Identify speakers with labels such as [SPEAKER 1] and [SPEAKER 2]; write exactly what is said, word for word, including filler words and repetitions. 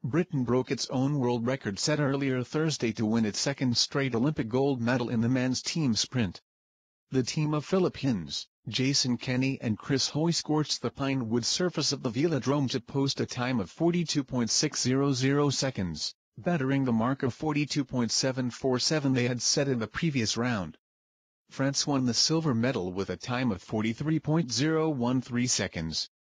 [SPEAKER 1] Britain broke its own world record set earlier Thursday to win its second straight Olympic gold medal in the men's team sprint. The team of Philippines, Jason Kenny and Chris Hoy scorched the pine-wood surface of the velodrome to post a time of forty-two point six zero zero seconds, bettering the mark of forty-two point seven four seven they had set in the previous round. France won the silver medal with a time of forty-three point zero one three seconds,